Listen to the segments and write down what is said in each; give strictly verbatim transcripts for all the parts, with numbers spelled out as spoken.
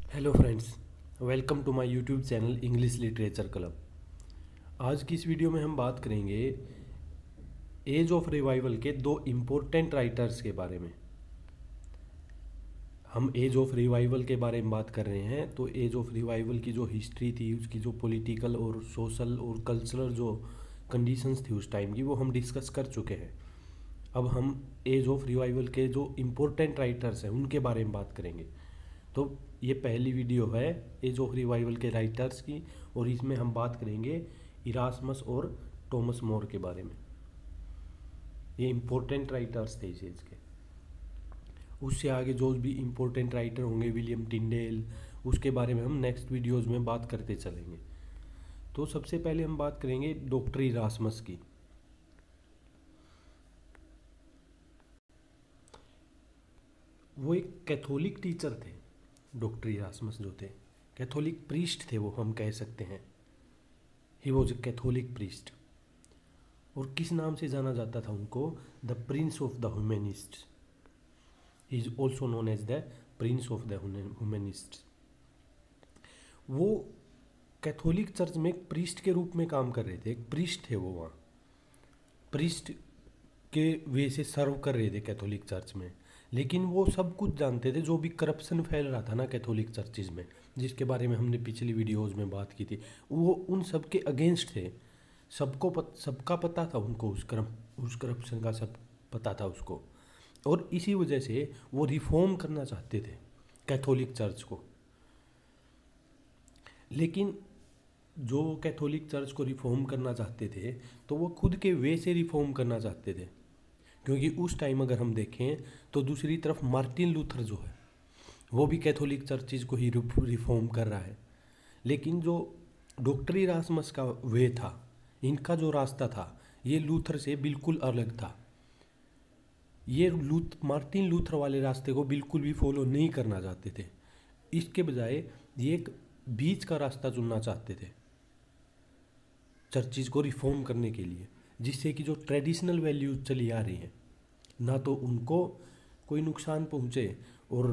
Hello friends, welcome to my YouTube channel English literature club. आज की इस video में हम बात करेंगे एज ऑफ रिवाइवल के दो इम्पोर्टेंट राइटर्स के बारे में। हम एज ऑफ रिवाइवल के बारे में बात कर रहे हैं तो एज ऑफ रिवाइवल की जो हिस्ट्री थी, उसकी जो पॉलिटिकल और सोशल और कल्चरल जो कंडीशंस थी उस टाइम की, वो हम डिस्कस कर चुके हैं। अब हम एज ऑफ रिवाइवल के जो इम्पोर्टेंट राइटर्स हैं उनके बारे में बात करेंगे। तो ये पहली वीडियो है एज ऑफ रिवाइवल के राइटर्स की, और इसमें हम बात करेंगे इरास्मस और थॉमस मोर के बारे में। ये इम्पोर्टेंट राइटर्स थे इस एज के। उससे आगे जो भी इम्पोर्टेंट राइटर होंगे, विलियम टिंडेल, उसके बारे में हम नेक्स्ट वीडियोज़ में बात करते चलेंगे। तो सबसे पहले हम बात करेंगे डॉक्टर इरास्मस की। वो एक कैथोलिक टीचर थे। डॉक्टर इरास्मस जो थे कैथोलिक प्रीस्ट थे, वो हम कह सकते हैं। He was a Catholic priest. और किस नाम से जाना जाता था उनको? The prince of the humanists. He is also known as the prince of the humanists. वो कैथोलिक चर्च में एक प्रीस्ट के रूप में काम कर रहे थे। एक प्रीस्ट थे वो, वहाँ प्रीस्ट के वे से सर्व कर रहे थे कैथोलिक चर्च में। लेकिन वो सब कुछ जानते थे, जो भी करप्शन फैल रहा था ना कैथोलिक चर्चिज़ में, जिसके बारे में हमने पिछली वीडियोज़ में बात की थी, वो उन सब के अगेंस्ट थे। सबको पत, सबका पता था उनको, उस करप उस करप्शन का सब पता था उसको। और इसी वजह से वो रिफॉर्म करना चाहते थे कैथोलिक चर्च को। लेकिन जो कैथोलिक चर्च को रिफॉर्म करना चाहते थे तो वो खुद के वे से रिफॉर्म करना चाहते थे। क्योंकि उस टाइम अगर हम देखें तो दूसरी तरफ मार्टिन लूथर जो है वो भी कैथोलिक चर्चिज़ को ही रिफॉर्म कर रहा है। लेकिन जो डॉक्टर इरास्मस का वे था, इनका जो रास्ता था, ये लूथर से बिल्कुल अलग था। ये लूथ मार्टिन लूथर वाले रास्ते को बिल्कुल भी फॉलो नहीं करना चाहते थे। इसके बजाय ये एक बीच का रास्ता चुनना चाहते थे चर्चिज़ को रिफॉर्म करने के लिए, जिससे कि जो ट्रेडिशनल वैल्यूज चली आ रही हैं ना तो उनको कोई नुकसान पहुँचे और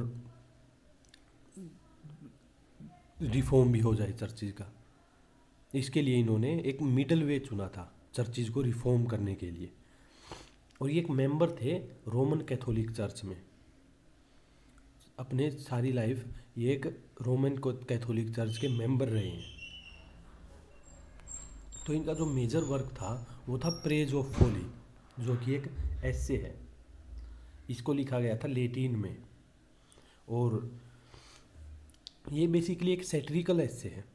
रिफॉर्म भी हो जाए चर्चिज़ का। इसके लिए इन्होंने एक मिडल वे चुना था चर्चिज़ को रिफॉर्म करने के लिए। और ये एक मेंबर थे रोमन कैथोलिक चर्च में। अपने सारी लाइफ ये एक रोमन कैथोलिक चर्च के मेंबर रहे हैं। तो इनका जो मेजर वर्क था वो था प्रेज ऑफ फोली, जो कि एक एस्से है। इसको लिखा गया था लेटिन में, और ये बेसिकली एक सैटिरिकल एस्से है।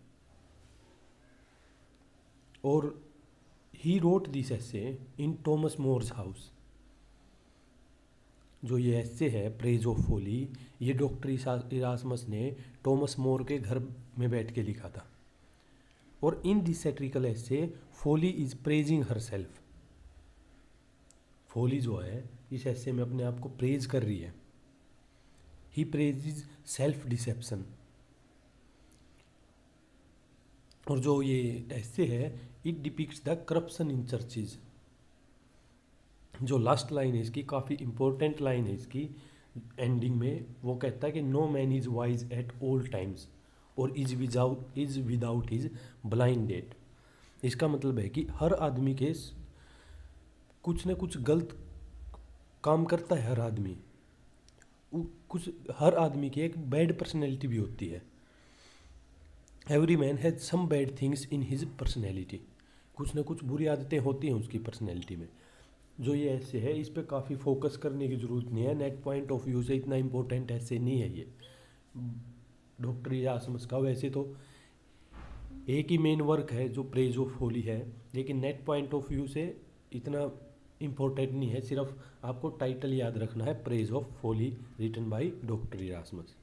और he wrote this essay in Thomas More's house. जो ये एस्से है प्रेज ऑफ फोली, ये डॉक्टर इरास्मस ने थॉमस मोर के घर में बैठ के लिखा था। और in this satirical essay folly is praising her self. Folly जो है इस एस्से में अपने आप को प्रेज कर रही है। He praises self deception. और जो ये एस्से है, it depicts the corruption in churches. जो लास्ट लाइन है इसकी, काफ़ी इंपॉर्टेंट लाइन है इसकी एंडिंग में, वो कहता है कि no man is wise at all times और is without is without is blinded. इसका मतलब है कि हर आदमी के कुछ न कुछ गलत काम करता है। हर आदमी कुछ हर आदमी की एक बैड पर्सनैलिटी भी होती है। Every man has some bad things in his personality. कुछ न कुछ बुरी आदतें होती हैं उसकी पर्सनैलिटी में। जो ये ऐसे है, इस पर काफ़ी फोकस करने की ज़रूरत नहीं है। नेट पॉइंट ऑफ व्यू से इतना इम्पोर्टेंट ऐसे नहीं है ये डॉक्टर इरास्मस का। वैसे तो एक ही मेन वर्क है जो प्रेज ऑफ होली है, लेकिन नेट पॉइंट ऑफ व्यू से इतना इम्पोर्टेंट नहीं है। सिर्फ आपको टाइटल याद रखना है, praise of holy written by doctor Erasmus.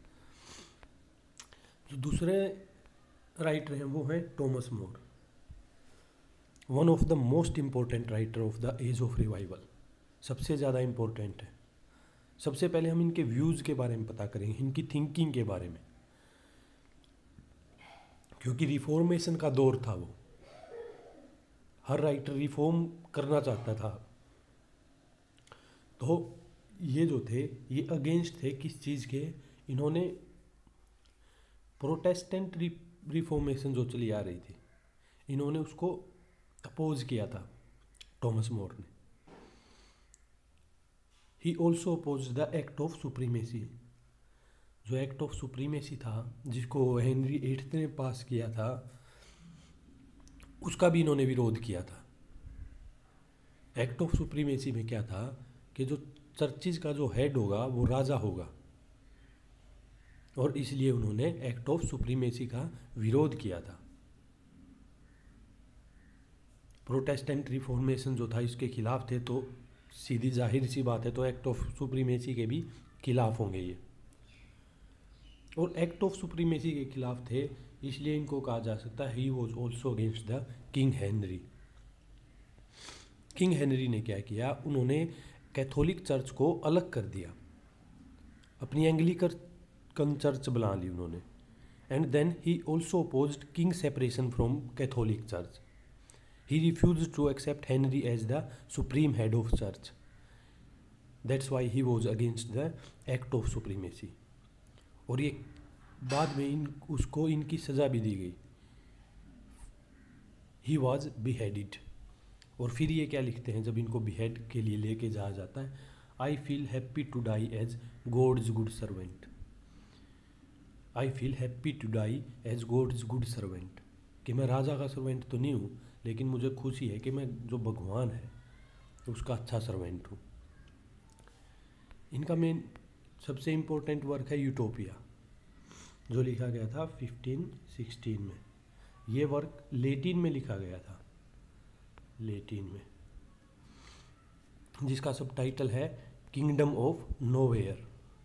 जो दूसरे राइटर हैं वो हैं Thomas More, one of the most important writer of the age of revival. सबसे ज़्यादा इम्पोर्टेंट है। सबसे पहले हम इनके व्यूज़ के बारे में पता करेंगे, इनकी थिंकिंग के बारे में, क्योंकि रिफॉर्मेशन का दौर था वो। हर राइटर रिफॉर्म करना चाहता था। तो ये जो थे ये अगेंस्ट थे किस चीज़ के? इन्होंने प्रोटेस्टेंट रिफॉर्मेशन जो चली आ रही थी, इन्होंने उसको अपोज किया था थॉमस मोर ने। He also oppose the act of supremacy. जो एक्ट ऑफ सुप्रीमेसी था जिसको हेनरी एट्थ ने पास किया था, उसका भी इन्होंने विरोध किया था। एक्ट ऑफ सुप्रीमेसी में क्या था कि जो चर्चिज का जो हेड होगा वो राजा होगा, और इसलिए उन्होंने एक्ट ऑफ सुप्रीमेसी का विरोध किया था। प्रोटेस्टेंट रिफॉर्मेशन जो था इसके खिलाफ थे, तो सीधी जाहिर सी बात है तो एक्ट ऑफ सुप्रीमेसी के भी खिलाफ होंगे ये। और एक्ट ऑफ सुप्रीमेसी के खिलाफ थे इसलिए इनको कहा जा सकता है he was also against the king Henry. King Henry ने क्या किया, उन्होंने कैथोलिक चर्च को अलग कर दिया, अपनी एंग्लिकन चर्च बना ली उन्होंने। And then he also opposed king separation from Catholic church. He refused to accept Henry as the supreme head of church. That's why he was against the act of supremacy. और ये बाद में इन उसको इनकी सज़ा भी दी गई। He was beheaded. और फिर ये क्या लिखते हैं जब इनको behead के लिए लेके जाया जाता है, I feel happy to die as God's good servant. I feel happy to die as God's good servant. कि मैं राजा का सर्वेंट तो नहीं हूँ, लेकिन मुझे खुशी है कि मैं जो भगवान है उसका अच्छा सर्वेंट हूँ। इनका मेन सबसे इम्पोर्टेंट वर्क है यूटोपिया, जो लिखा गया था फिफ्टीन सिक्सटीन में। ये वर्क लेटिन में लिखा गया था, लेटिन में, जिसका सब टाइटल है kingdom of nowhere.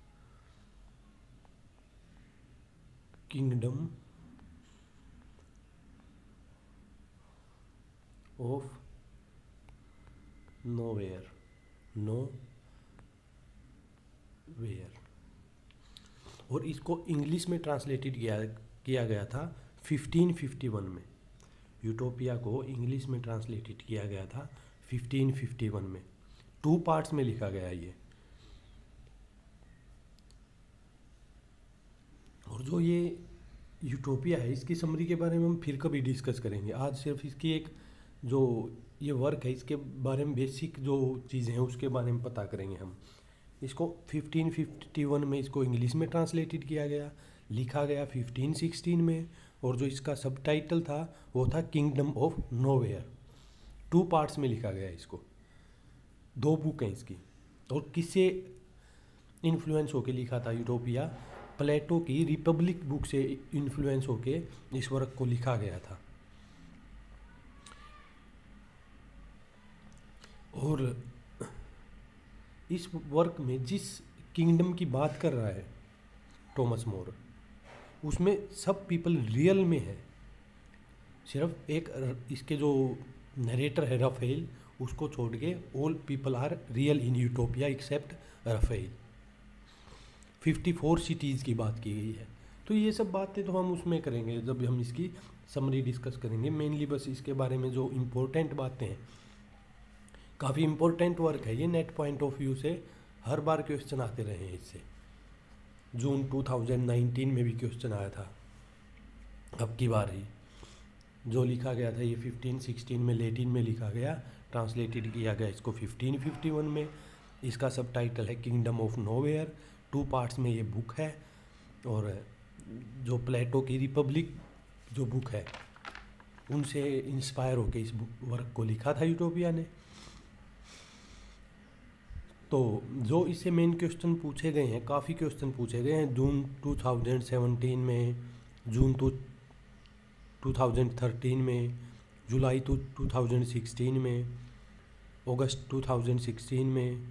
Kingdom of nowhere, no where. और इसको इंग्लिश में ट्रांसलेटेड किया किया गया था फिफ्टीन फिफ्टी वन में। यूटोपिया को इंग्लिश में ट्रांसलेटेड किया गया था फिफ्टीन फिफ्टी वन में। टू पार्ट्स में लिखा गया ये। और जो ये यूटोपिया है इसकी समरी के बारे में हम फिर कभी डिस्कस करेंगे। आज सिर्फ इसकी एक जो ये वर्क है इसके बारे में बेसिक जो चीज़ें हैं उसके बारे में पता करेंगे हम। इसको फिफ्टीन फिफ्टी वन में इसको इंग्लिश में ट्रांसलेटेड किया गया, लिखा गया फिफ्टीन सिक्सटीन में, और जो इसका सब टाइटल था वो था kingdom of nowhere. Two parts में लिखा गया इसको, दो बुक हैं इसकी। और किससे इन्फ्लुएंस होके लिखा था यूटोपिया? प्लेटो की रिपब्लिक बुक से इन्फ्लुएंस होके इस वर्क को लिखा गया था। और इस वर्क में जिस किंगडम की बात कर रहा है थॉमस मोर, उसमें सब पीपल रियल में है। सिर्फ एक इसके जो नरेटर है रफेल, उसको छोड़ के all people are real in Utopia except Raphael. Fifty four cities की बात की गई है। तो ये सब बातें तो हम उसमें करेंगे जब हम इसकी समरी डिस्कस करेंगे। मेनली बस इसके बारे में जो इम्पोर्टेंट बातें हैं, काफ़ी इम्पोर्टेंट वर्क है ये। नेट पॉइंट ऑफ व्यू से हर बार क्वेश्चन आते रहे हैं इससे। जून टू थाउजेंड नाइनटीन में भी क्वेश्चन आया था, अब की बार ही। जो लिखा गया था ये फिफ्टीन सिक्सटीन में लेटिन में लिखा गया, ट्रांसलेटेड किया गया इसको फिफ्टीन फिफ्टी वन में। इसका सब टाइटल है kingdom of nowhere. Two parts में ये बुक है। और जो प्लेटो की रिपब्लिक जो बुक है उनसे इंस्पायर होकर इस बुक वर्क को लिखा था यूटोपिया ने। तो जो इससे मेन क्वेश्चन पूछे गए हैं, काफ़ी क्वेश्चन पूछे गए हैं जून टू थाउजेंड सेवेंटीन में, June two two thousand thirteen में, July two two thousand sixteen में, अगस्त टू थाउजेंड सिक्सटीन में।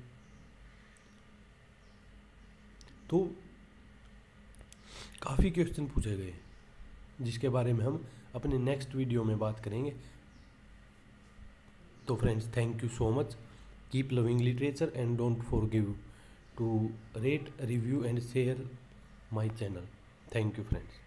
तो काफ़ी क्वेश्चन पूछे गए जिसके बारे में हम अपने नेक्स्ट वीडियो में बात करेंगे। तो friends, thank you so much. Keep loving literature and don't forgive to rate, review and share my channel. Thank you friends.